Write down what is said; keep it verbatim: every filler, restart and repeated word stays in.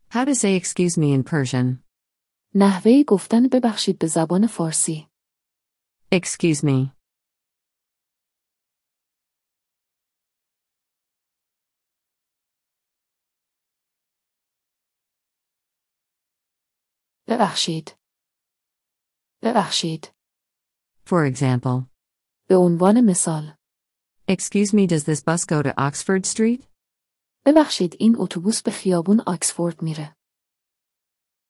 How to say excuse me in Persian. نحوه گفتن ببخشید به زبان فارسی. Excuse me. ببخشید. ببخشید. For example. به عنوان مثال. Excuse me, does this bus go to Oxford Street? ببخشید این اتوبوس به خیابون آکسفورد میره.